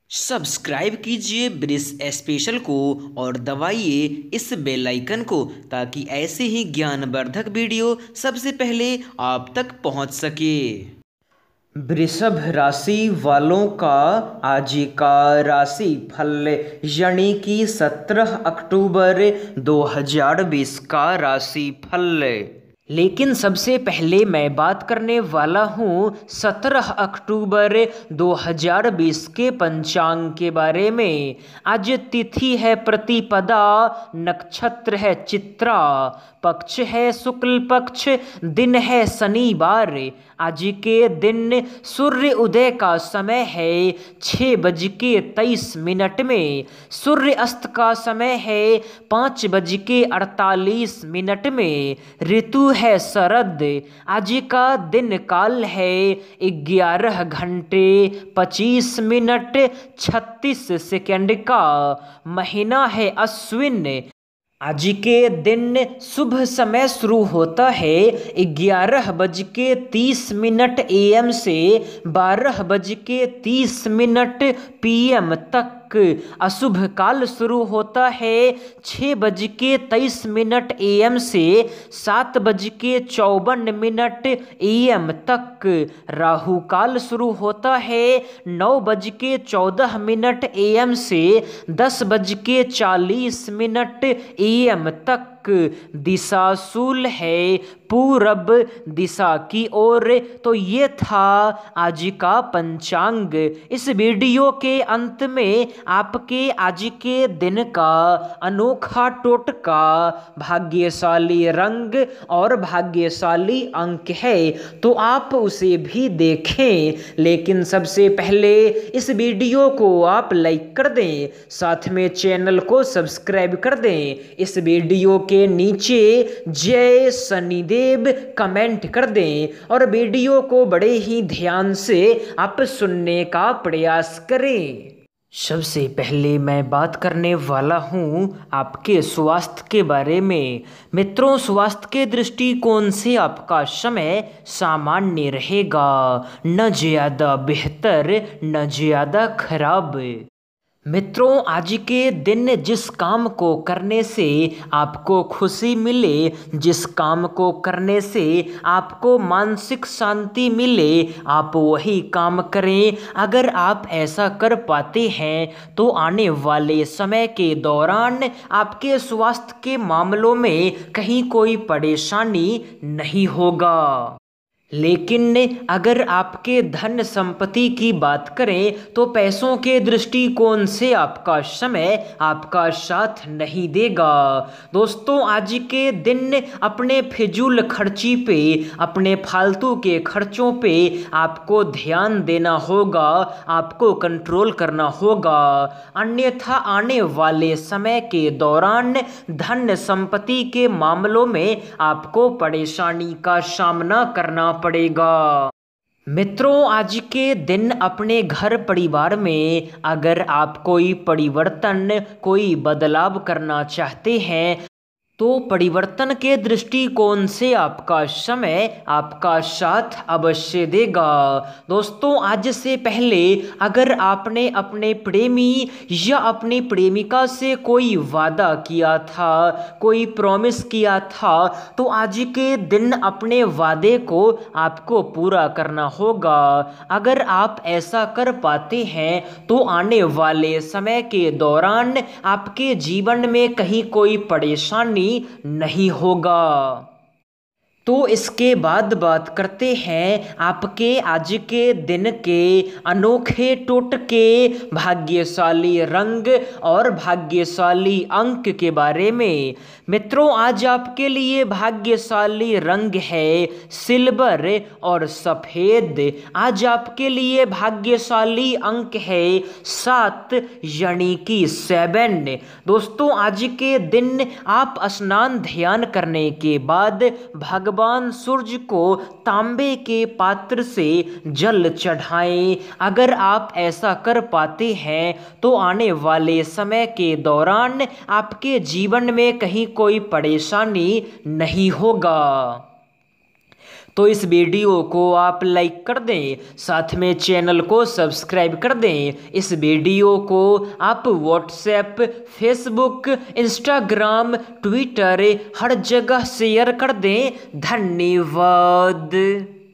Subscribe कीजिए brisk special को और दबाइए इस बेल आइकन को ताकि ऐसे ही ज्ञानवर्धक वीडियो सबसे पहले आप तक पहुंच सके। वृषभ राशि वालों का आज का राशि फल यानी कि 17 अक्टूबर 2020 का राशि फल। लेकिन सबसे पहले मैं बात करने वाला हूँ 17 अक्टूबर 2020 के पंचांग के बारे में। आज तिथि है प्रतिपदा, नक्षत्र है चित्रा, पक्ष है शुक्ल पक्ष, दिन है शनिवार। आज के दिन सूर्य उदय का समय है 6:23 में, सूर्य अस्त का समय है 5:48 में, ऋतु है शरद। आज का दिन काल है 11 घंटे 25 मिनट 36 सेकंड का, महीना है अश्विन। आज के दिन शुभ समय शुरू होता है 11:30 AM से 12:30 PM तक। अशुभ काल शुरू होता है 6:23 AM से 7:54 AM तक। राहु काल शुरू होता है 9:14 AM से 10:40 AM तक। दिशा शूल है पूरब दिशा की ओर। तो ये था आज का पंचांग। इस वीडियो के अंत में आपके आज के दिन का अनोखा टोटका, भाग्यशाली रंग और भाग्यशाली अंक है, तो आप उसे भी देखें। लेकिन सबसे पहले इस वीडियो को आप लाइक कर दें, साथ में चैनल को सब्सक्राइब कर दें। इस वीडियो के नीचे जय शनिदेव कमेंट कर दें और वीडियो को बड़े ही ध्यान से आप सुनने का प्रयास करें। सबसे पहले मैं बात करने वाला हूँ आपके स्वास्थ्य के बारे में। मित्रों, स्वास्थ्य के दृष्टिकोण से आपका समय सामान्य रहेगा, न ज़्यादा बेहतर न ज़्यादा खराब। मित्रों, आज के दिन जिस काम को करने से आपको खुशी मिले, जिस काम को करने से आपको मानसिक शांति मिले, आप वही काम करें। अगर आप ऐसा कर पाते हैं तो आने वाले समय के दौरान आपके स्वास्थ्य के मामलों में कहीं कोई परेशानी नहीं होगा। लेकिन अगर आपके धन संपत्ति की बात करें तो पैसों के दृष्टिकोण से आपका समय आपका साथ नहीं देगा। दोस्तों, आज के दिन अपने फिजूल खर्ची पे, अपने फालतू के खर्चों पे आपको ध्यान देना होगा, आपको कंट्रोल करना होगा। अन्यथा आने वाले समय के दौरान धन संपत्ति के मामलों में आपको परेशानी का सामना करना पड़ेगा। मित्रों, आज के दिन अपने घर परिवार में अगर आप कोई परिवर्तन, कोई बदलाव करना चाहते हैं तो परिवर्तन के दृष्टिकोण से आपका समय आपका साथ अवश्य देगा। दोस्तों, आज से पहले अगर आपने अपने प्रेमी या अपनी प्रेमिका से कोई वादा किया था, कोई प्रॉमिस किया था, तो आज के दिन अपने वादे को आपको पूरा करना होगा। अगर आप ऐसा कर पाते हैं तो आने वाले समय के दौरान आपके जीवन में कहीं कोई परेशानी नहीं होगा। तो इसके बाद बात करते हैं आपके आज के दिन के अनोखे टोटके, भाग्यशाली रंग और भाग्यशाली अंक के बारे में। मित्रों, आज आपके लिए भाग्यशाली रंग है सिल्वर और सफ़ेद। आज आपके लिए भाग्यशाली अंक है 7 यानी कि 7। दोस्तों, आज के दिन आप स्नान ध्यान करने के बाद भगवान सूर्य को तांबे के पात्र से जल चढ़ाएं। अगर आप ऐसा कर पाते हैं तो आने वाले समय के दौरान आपके जीवन में कहीं कोई परेशानी नहीं होगा। तो इस वीडियो को आप लाइक कर दें, साथ में चैनल को सब्सक्राइब कर दें। इस वीडियो को आप व्हाट्सएप, फेसबुक, इंस्टाग्राम, ट्विटर हर जगह शेयर कर दें। धन्यवाद।